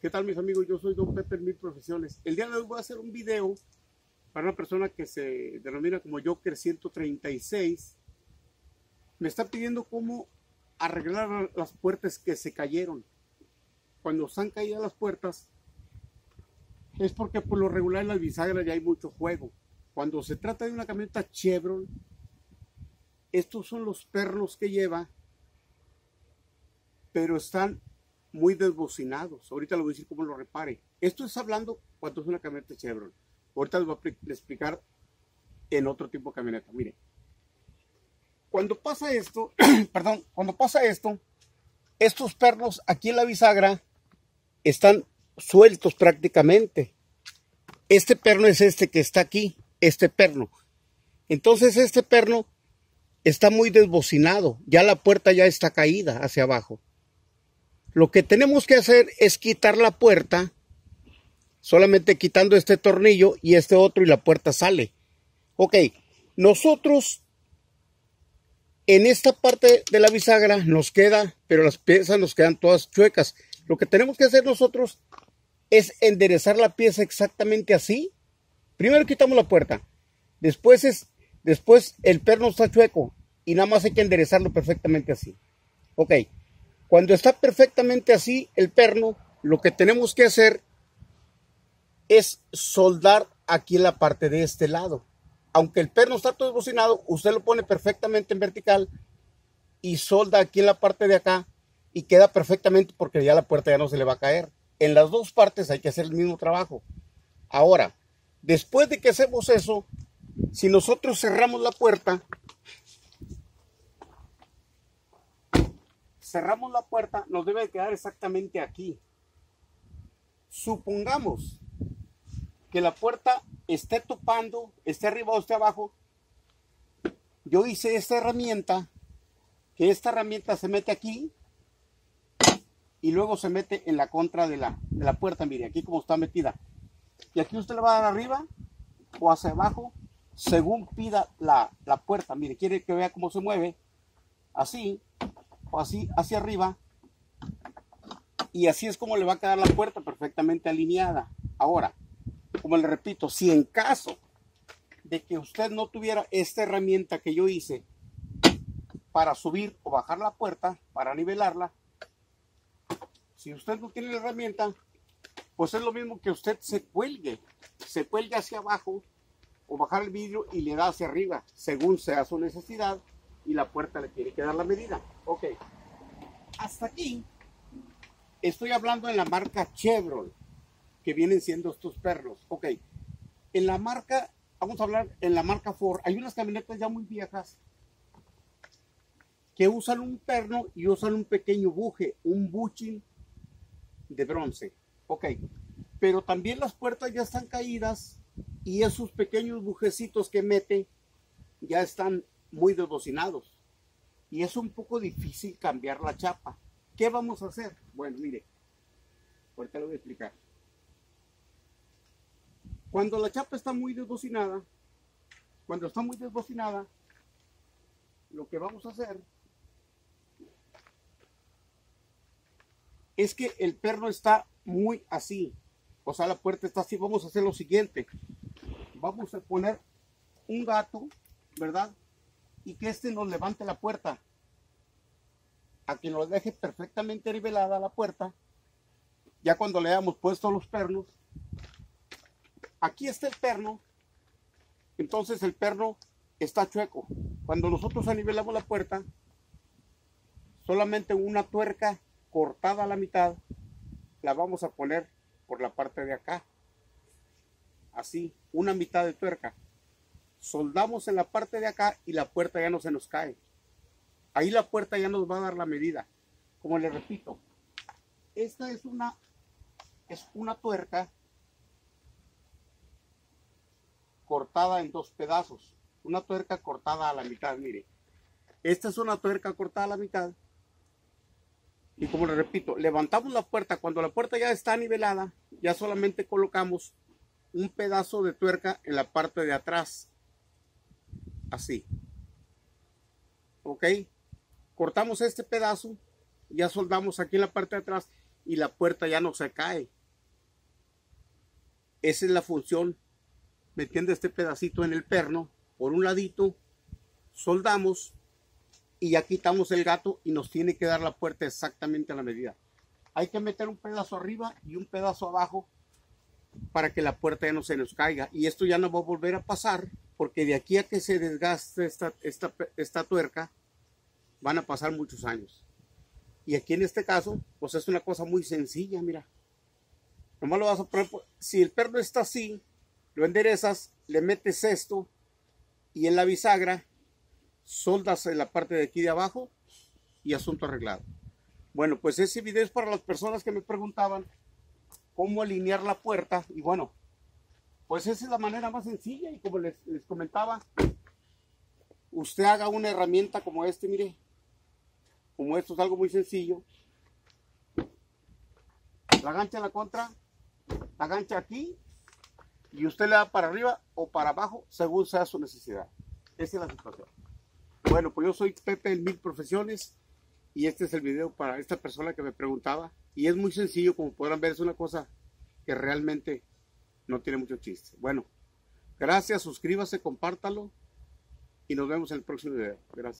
¿Qué tal, mis amigos? Yo soy Don Pepe Mil Profesiones. El día de hoy voy a hacer un video para una persona que se denomina como Joker 136. Me está pidiendo cómo arreglar las puertas que se cayeron. Cuando están caídas las puertas es porque por lo regular en las bisagras ya hay mucho juego. Cuando se trata de una camioneta Chevrolet, estos son los pernos que lleva, pero están muy desbocinados. Ahorita le voy a decir cómo lo repare. Esto es hablando cuando es una camioneta Chevrolet. Ahorita les voy a explicar en otro tipo de camioneta. Mire, cuando pasa esto, perdón, cuando pasa esto, estos pernos aquí en la bisagra están sueltos prácticamente. Este perno es este que está aquí, este perno. Entonces este perno está muy desbocinado. Ya la puerta ya está caída hacia abajo. Lo que tenemos que hacer es quitar la puerta, solamente quitando este tornillo y este otro, y la puerta sale. Ok, nosotros en esta parte de la bisagra nos queda, pero las piezas nos quedan todas chuecas. Lo que tenemos que hacer nosotros es enderezar la pieza exactamente así. Primero quitamos la puerta, después el perno está chueco y nada más hay que enderezarlo perfectamente así. Ok. Cuando está perfectamente así el perno, lo que tenemos que hacer es soldar aquí en la parte de este lado. Aunque el perno está todo desbocinado, usted lo pone perfectamente en vertical y solda aquí en la parte de acá y queda perfectamente, porque ya la puerta ya no se le va a caer. En las dos partes hay que hacer el mismo trabajo. Ahora, después de que hacemos eso, si nosotros cerramos la puerta, nos debe quedar exactamente aquí. Supongamos que la puerta esté topando, esté arriba o esté abajo. Yo hice esta herramienta, que esta herramienta se mete aquí y luego se mete en la contra de la puerta. Mire, aquí como está metida. Y aquí usted le va a dar arriba o hacia abajo, según pida la puerta. Mire, quiere que vea cómo se mueve. Así o así hacia arriba, y así es como le va a quedar la puerta perfectamente alineada. Ahora, como le repito, si en caso de que usted no tuviera esta herramienta que yo hice para subir o bajar la puerta, para nivelarla, si usted no tiene la herramienta, pues es lo mismo que usted se cuelgue hacia abajo o bajar el vidrio y le da hacia arriba, según sea su necesidad, y la puerta le tiene que dar la medida. Ok, hasta aquí estoy hablando en la marca Chevrolet, que vienen siendo estos pernos. Ok, en la marca, vamos a hablar en la marca Ford. Hay unas camionetas ya muy viejas que usan un perno y usan un pequeño buje, un bushing de bronce. Ok, pero también las puertas ya están caídas y esos pequeños bujecitos que mete ya están muy desbocinados y es un poco difícil cambiar la chapa. ¿Qué vamos a hacer? Bueno, mire, ahorita lo voy a explicar. Cuando la chapa está muy desbocinada, lo que vamos a hacer es que el perno está muy así, o sea, la puerta está así. Vamos a hacer lo siguiente: vamos a poner un gato, ¿verdad? Y que este nos levante la puerta, a que nos deje perfectamente nivelada la puerta. Ya cuando le hayamos puesto los pernos, aquí está el perno, entonces el perno está chueco. Cuando nosotros anivelamos la puerta, solamente una tuerca cortada a la mitad la vamos a poner por la parte de acá, así, una mitad de tuerca. Soldamos en la parte de acá y la puerta ya no se nos cae. Ahí la puerta ya nos va a dar la medida. Como les repito, esta es una tuerca cortada en dos pedazos. Una tuerca cortada a la mitad, mire. Esta es una tuerca cortada a la mitad. Y como les repito, levantamos la puerta. Cuando la puerta ya está nivelada, ya solamente colocamos un pedazo de tuerca en la parte de atrás. Así. ¿Ok? Cortamos este pedazo, ya soldamos aquí en la parte de atrás y la puerta ya no se cae. Esa es la función, metiendo este pedacito en el perno, por un ladito, soldamos y ya quitamos el gato y nos tiene que dar la puerta exactamente a la medida. Hay que meter un pedazo arriba y un pedazo abajo para que la puerta ya no se nos caiga. Y esto ya no va a volver a pasar, porque de aquí a que se desgaste esta tuerca, van a pasar muchos años. Y aquí en este caso, pues es una cosa muy sencilla, mira. Nomás lo vas a poner, si el perno está así, lo enderezas, le metes esto y en la bisagra soldas en la parte de aquí de abajo y asunto arreglado. Bueno, pues ese video es para las personas que me preguntaban cómo alinear la puerta. Y bueno, pues esa es la manera más sencilla. Y como les comentaba, usted haga una herramienta como este, mire, como esto es algo muy sencillo. La gancha en la contra, la gancha aquí, y usted le da para arriba o para abajo según sea su necesidad. Esa es la situación. Bueno, pues yo soy Pepe en Mil Profesiones y este es el video para esta persona que me preguntaba. Y es muy sencillo, como podrán ver, es una cosa que realmente no tiene mucho chiste. Bueno, gracias, suscríbase, compártalo y nos vemos en el próximo video. Gracias.